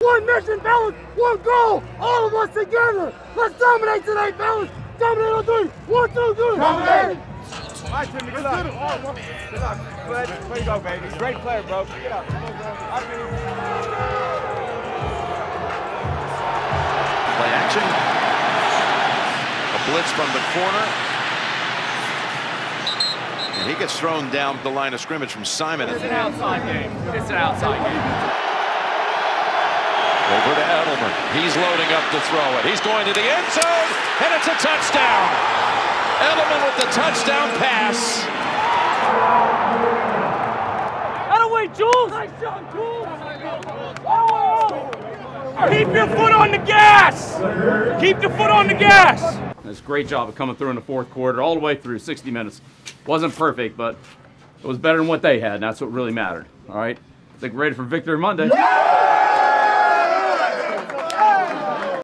One mission, fellas. One goal. All of us together. Let's dominate today, fellas. Dominate on three. 1, 2, 3. Dominate. All right, Timmy, good luck. Good luck. Way to go, baby. Great player, bro. Get up. Come on, bro. Play action. A blitz from the corner. And he gets thrown down the line of scrimmage from Simon. It's an outside game. It's an outside game. Over to Edelman. He's loading up to throw it. He's going to the end zone, and it's a touchdown. Edelman with the touchdown pass. Out of the way, Jules. Nice shot, Jules. Keep your foot on the gas. Keep the foot on the gas. It's a great job of coming through in the fourth quarter, all the way through 60 minutes. Wasn't perfect, but it was better than what they had, and that's what really mattered. All right? I think we're ready for victory Monday.